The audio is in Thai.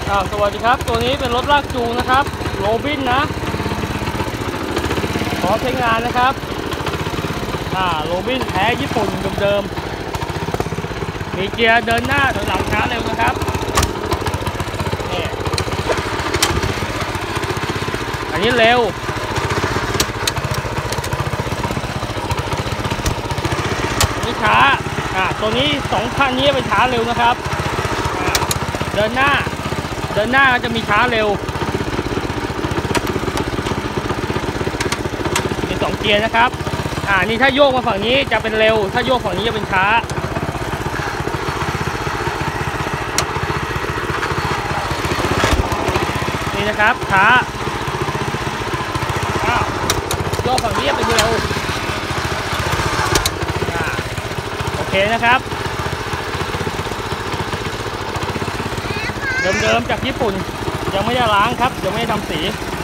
สวัสดีครับตัวนี้เป็นรถลากจูงนะครับโรบินนะขอใช้งานนะครับโรบินแท้ญี่ปุ่นเดิมๆมีเกียร์เดินหน้าถอยหลังช้าเร็วนะครับนี่อันนี้เร็วอันนี้ช้าตัวนี้2คันนี้เป็นช้าเร็วนะครับเดินหน้าจะมีช้าเร็วมี2เกียร์นะครับนี่ถ้าโยกมาฝั่งนี้จะเป็นเร็วถ้าโยกฝั่งนี้จะเป็นช้านี่นะครับช้าโยกฝั่งนี้จะเป็นเร็วโอเคนะครับเดิมๆจากญี่ปุ่นยังไม่ได้ล้างครับยังไม่ได้ทำสี